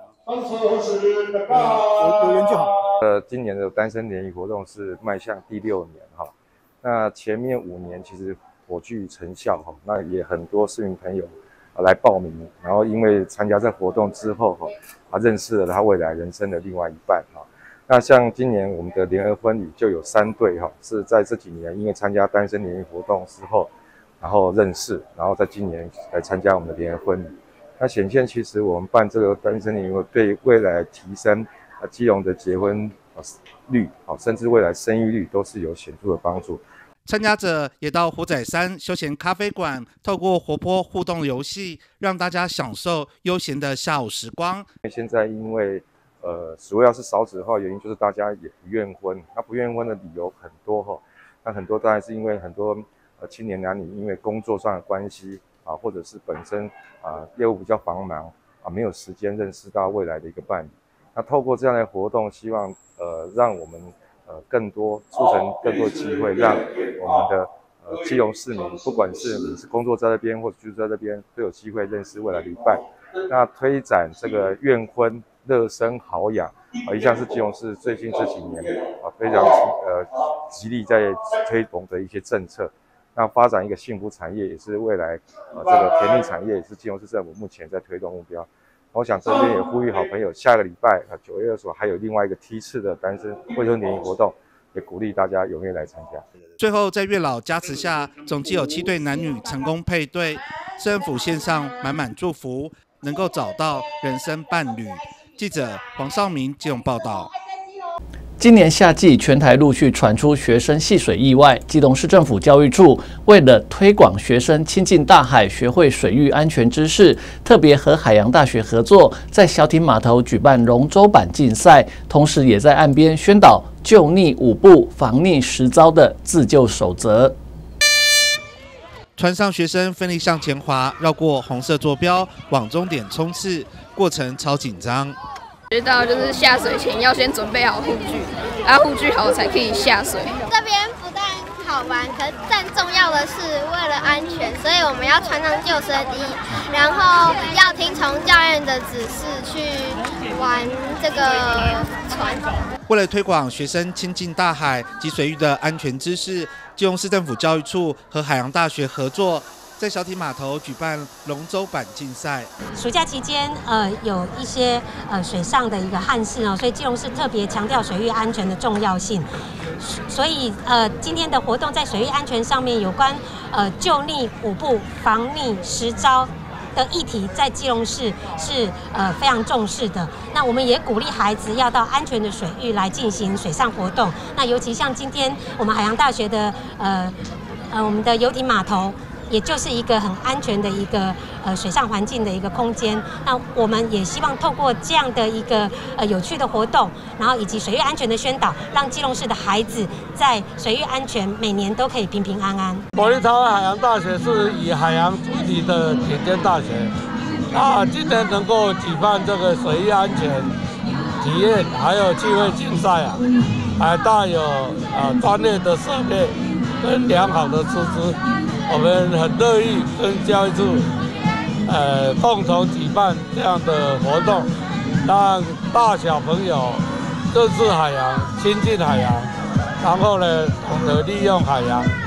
有缘就好。 今年的单身联谊活动是迈向第6年哈。那前面5年其实颇具成效哈，那也很多市民朋友来报名，然后因为参加这活动之后哈，认识了他未来人生的另外一半哈。那像今年我们的联合婚礼就有3对哈，是在这几年因为参加单身联谊活动之后，然后认识，然后在今年来参加我们的联合婚礼。那显现其实我们办这个单身联谊对未来提升基隆的结婚率，甚至未来生育率都是有显著的帮助。 参加者也到虎仔山休闲咖啡馆，透过活泼互动游戏，让大家享受悠闲的下午时光。 现在因为主要是少子化原因，就是大家也不愿婚。那不愿婚的理由很多哈，那很多当然是因为很多青年男女因为工作上的关系或者是本身业务比较繁忙没有时间认识到未来的一个伴侣。那透过这样的活动，希望让我们更多促成更多机会，让我们的基隆市民，不管是你是工作在这边或者居住在这边，都有机会认识未来的一半。那推展这个愿婚乐生好养一向是基隆市最近这几年非常极力在推动的一些政策。那发展一个幸福产业，也是未来这个甜蜜产业，也是基隆市政府目前在推动目标。我想这边也呼吁好朋友，下个礼拜9月20号还有另外一个梯次的单身未婚联谊活动，也鼓励大家踊跃来参加。 最后在月老加持下，总计有7对男女成功配对，市政府献上满满祝福，能够找到人生伴侣。记者黄少明基隆报道。 今年夏季，全台陆续传出学生戏水意外。基隆市政府教育处为了推广学生亲近大海、学会水域安全知识，特别和海洋大学合作，在小艇码头举办龙舟版竞赛，同时也在岸边宣导救溺5步、防溺10招的自救守则。 船上学生奋力向前划，绕过红色坐标，往终点冲刺，过程超紧张。 学到就是下水前要先准备好护具，然后护具好才可以下水。 这边不但好玩，可是更重要的是为了安全，所以我们要穿上救生衣，然后要听从教练的指示去玩这个船。 为了推广学生亲近大海及水域的安全知识，基隆市政府教育处和海洋大学合作，在小艇码头举办龙舟版竞赛。 暑假期间，有一些水上的一个憾事哦，所以基隆市特别强调水域安全的重要性。所以今天的活动在水域安全上面有关救溺5步、防溺10招的议题，在基隆市是非常重视的。那我们也鼓励孩子要到安全的水域来进行水上活动。那尤其像今天我们海洋大学的我们的游艇码头，也就是一个很安全的一个水上环境的一个空间。那我们也希望透过这样的一个有趣的活动，然后以及水域安全的宣导，让基隆市的孩子在水域安全每年都可以平平安安。 国立台湾海洋大学是以海洋主体的顶尖大学，今年能够举办这个水域安全体验还有趣味竞赛还带有专业的设备跟良好的师资。我们很乐意跟教育处共同举办这样的活动，让大小朋友认识海洋、亲近海洋，然后呢懂得利用海洋，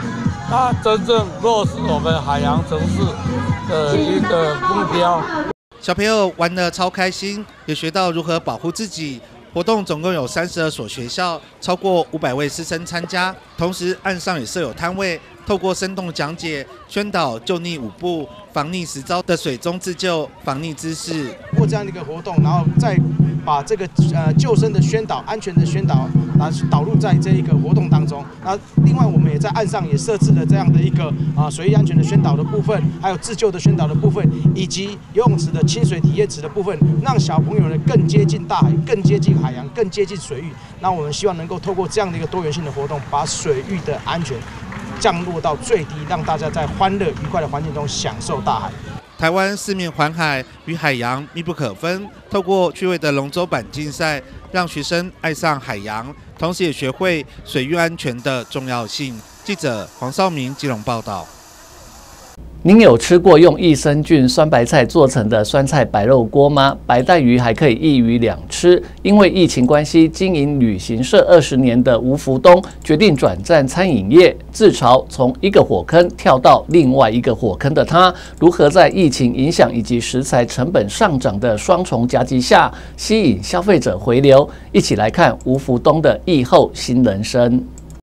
那真正落实我们海洋城市的一个目标。 小朋友玩得超开心，也学到如何保护自己。活动总共有32所学校，超过500位师生参加。同时，岸上也设有摊位，透过生动讲解、宣导救溺5步、防溺10招的水中自救、防溺知识。 通过这样的一个活动，然后再把这个救生的宣导、安全的宣导，然后导入在这一个活动当中。那另外，我们也在岸上也设置了这样的一个水域安全的宣导的部分，还有自救的宣导的部分，以及游泳池的亲水体验池的部分，让小朋友呢更接近大海、更接近海洋、更接近水域。那我们希望能够透过这样的一个多元性的活动，把水域的安全降落到最低，让大家在欢乐愉快的环境中享受大海。 台湾四面环海，与海洋密不可分。透过趣味的龙舟板竞赛，让学生爱上海洋，同时也学会水域安全的重要性。记者黄少明基隆报道。 您有吃过用益生菌酸白菜做成的酸菜白肉锅吗？白带鱼还可以1鱼2吃。因为疫情关系，经营旅行社20年的吴福东决定转战餐饮业。自嘲从一个火坑跳到另外一个火坑的他，如何在疫情影响以及食材成本上涨的双重夹击下，吸引消费者回流？一起来看吴福东的疫后新人生。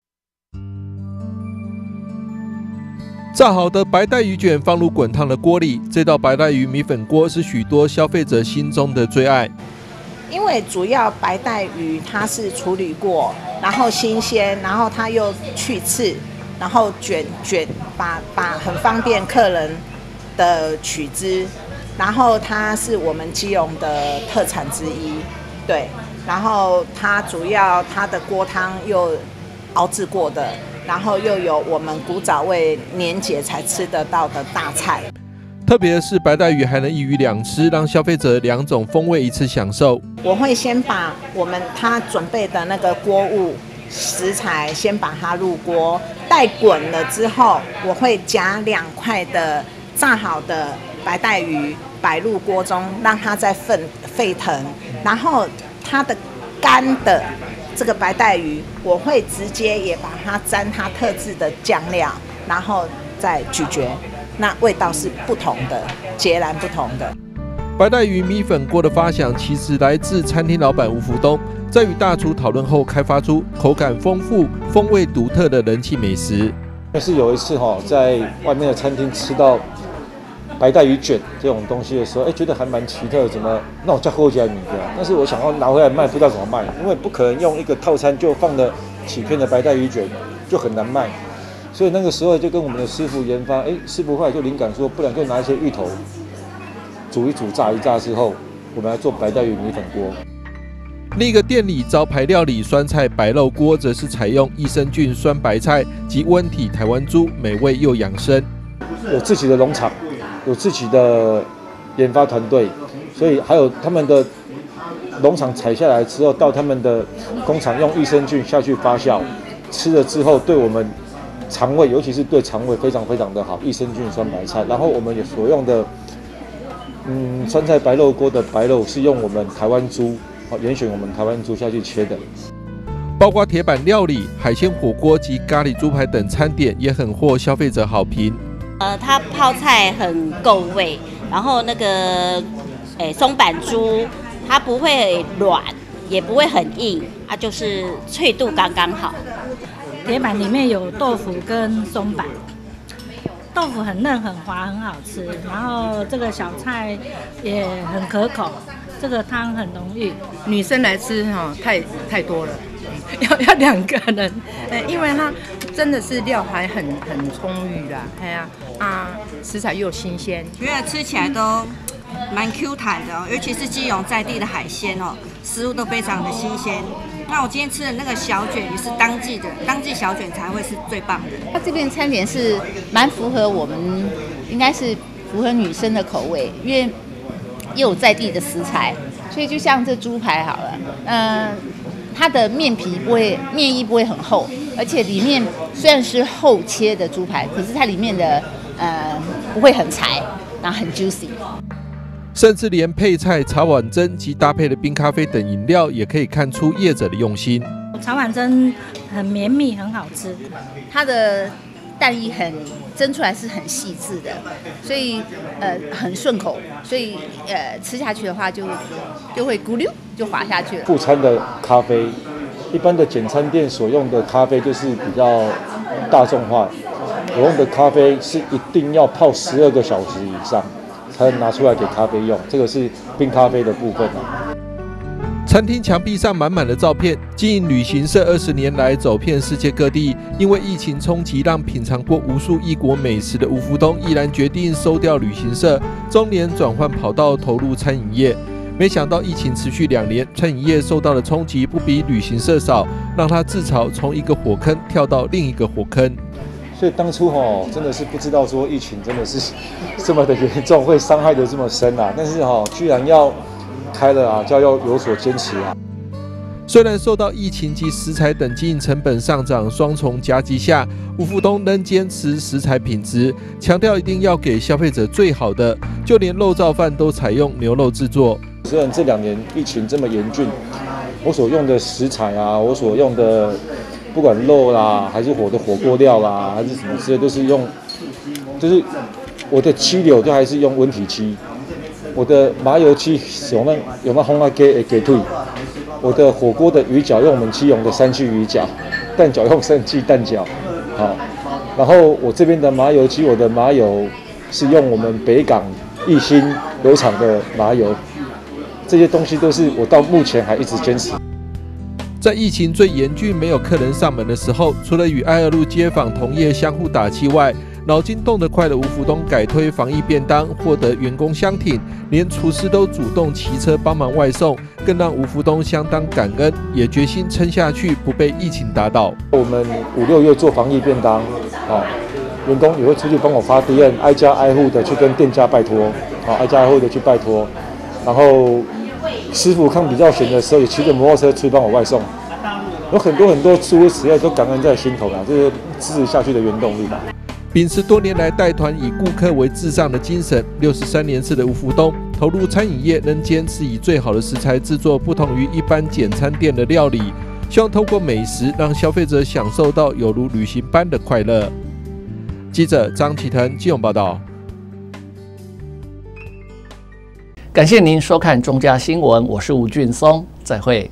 炸好的白带鱼卷放入滚烫的锅里，这道白带鱼米粉锅是许多消费者心中的最爱。 因为主要白带鱼它是处理过，然后新鲜，然后它又去刺，然后卷，把很方便客人的取汁，然后它是我们基隆的特产之一，对，然后它主要它的锅汤又熬制过的。然后又有我们古早味年节才吃得到的大菜， 特别是白带鱼还能1鱼2吃，让消费者2种风味一次享受。 我会先把他准备的那个锅物食材先把它入锅，待滚了之后，我会夹2块的炸好的白带鱼摆入锅中，让它再沸腾，然后它的干的这个白带鱼，我会直接也把它沾它特制的酱料，然后再咀嚼，那味道是不同的，截然不同的。 白带鱼米粉锅的发想其实来自餐厅老板吴福东，在与大厨讨论后开发出口感丰富、风味独特的人气美食。 但是有一次在外面的餐厅吃到白带鱼卷这种东西的时候，觉得还蛮奇特的，怎么那我叫后加米的？但是我想要拿回来卖，不知道怎么卖，因为不可能用一个套餐就放了几片的白带鱼卷，就很难卖。所以那个时候就跟我们的师傅研发，师傅后来就灵感说，不然就拿一些芋头煮一煮、炸一炸之后，我们来做白带鱼米粉锅。 另一个店里招牌料理酸菜白肉锅，则是采用益生菌酸白菜及温体台湾猪，美味又养生。 有自己的农场。有自己的研发团队，所以还有他们的农场采下来之后，到他们的工厂用益生菌下去发酵，吃了之后对我们肠胃，尤其是对肠胃非常非常的好。益生菌酸白菜，然后我们也所用的酸菜白肉锅的白肉是用我们台湾猪，严选我们台湾猪下去切的。 包括铁板料理、海鲜火锅及咖喱猪排等餐点也很获消费者好评。 它泡菜很够味，然后那个松板猪它不会软，也不会很硬，就是脆度刚刚好。 铁板里面有豆腐跟松板，豆腐很嫩很滑很好吃，然后这个小菜也很可口，这个汤很浓郁。 女生来吃太多了，要2个人，因为它真的是料还很充裕啦，食材又新鲜， 觉得吃起来都蛮 Q 弹的尤其是基隆在地的海鲜食物都非常的新鲜。那我今天吃的那个小卷也是当季小卷才会是最棒的。 它这边餐点是蛮符合我们，应该是符合女生的口味，因为又有在地的食材，所以就像这猪排好了，它的面衣不会很厚，而且里面虽然是厚切的猪排，可是它里面的不会很柴，然后很 juicy。 甚至连配菜、茶碗蒸及搭配的冰咖啡等饮料，也可以看出业者的用心。 茶碗蒸很绵密，很好吃。 它的蛋液蒸出来是很细致的，所以很顺口，所以吃下去的话就会咕溜就滑下去了。 副餐的咖啡，一般的简餐店所用的咖啡就是比较大众化，我用的咖啡是一定要泡12个小时以上才能拿出来给咖啡用，这个是冰咖啡的部分啊。 餐厅墙壁上满满的照片，经营旅行社20年来走遍世界各地，因为疫情冲击，让品尝过无数异国美食的吴福东毅然决定收掉旅行社，中年转换跑道投入餐饮业。没想到疫情持续2年，餐饮业受到的冲击不比旅行社少，让他自嘲从一个火坑跳到另一个火坑。 所以当初真的是不知道说疫情真的是这么的严重，会伤害的这么深啊！但是居然要开了啊，就要有所坚持啊。 虽然受到疫情及食材等经营成本上涨双重夹击下，吴福东仍坚持食材品质，强调一定要给消费者最好的，就连肉燥饭都采用牛肉制作。 虽然这2年疫情这么严峻，我所用的食材啊，我所用的不管肉啦，还是我的火锅料啦，还是什么之类，都是用，就是我的漆流都还是用温体漆。我的麻油漆用那烘啊给退，我的火锅的鱼饺用我们基隆的3区鱼饺，蛋饺用3记蛋饺，好，然后我这边的麻油漆，我的麻油是用我们北港义兴油厂的麻油，这些东西都是我到目前还一直坚持。 在疫情最严峻、没有客人上门的时候，除了与爱二路街坊同业相互打气外，脑筋动得快的吴福东改推防疫便当，获得员工相挺，连厨师都主动骑车帮忙外送，更让吴福东相当感恩，也决心撑下去，不被疫情打倒。 我们5、6月做防疫便当，员工也会出去帮我发 DM， 挨家挨户的去跟店家拜托，挨家挨户的去拜托，然后师傅看比较闲的时候，也骑着摩托车出去帮我外送，有很多诸如此类都感恩在心头啦，这是支持下去的原动力吧。 秉持多年来带团以顾客为至上的精神，63年次的吴福东投入餐饮业，仍坚持以最好的食材制作不同于一般简餐店的料理，希望透过美食让消费者享受到有如旅行般的快乐。记者张启腾基隆报道。 感谢您收看中嘉新闻，我是吴俊松，再会。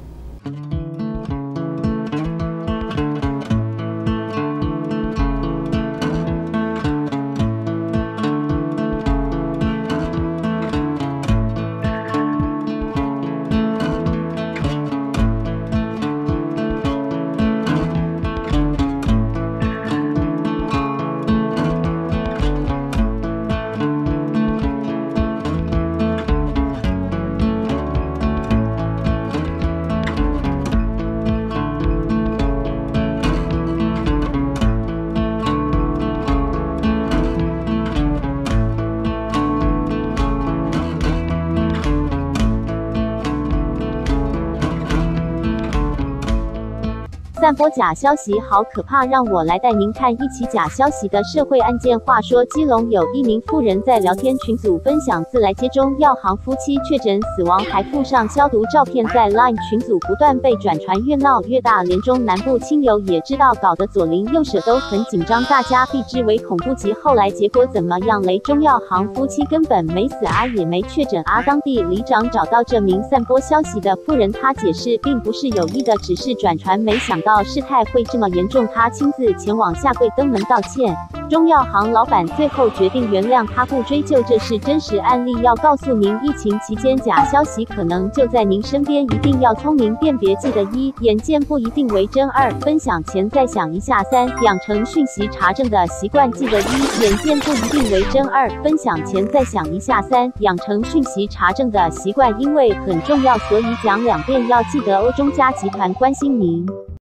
散播假消息好可怕，让我来带您看一起假消息的社会案件。话说，基隆有一名妇人在聊天群组分享自来接中药行夫妻确诊死亡，还附上消毒照片，在 LINE 群组不断被转传，越闹越大。连中南部亲友也知道，搞得左邻右舍都很紧张，大家避之唯恐不及。后来结果怎么样嘞？中药行夫妻根本没死啊，也没确诊啊。当地里长找到这名散播消息的妇人，他解释并不是有意的，只是转传，没想到事态会这么严重，他亲自前往下跪登门道歉。中药行老板最后决定原谅他，不追究，这是真实案例。要告诉您，疫情期间假消息可能就在您身边，一定要聪明辨别。记得1，眼见不一定为真；2，分享前再想一下；3，养成讯息查证的习惯。记得1，眼见不一定为真；2，分享前再想一下；3，养成讯息查证的习惯，因为很重要，所以讲2遍。要记得哦。中嘉集团关心您。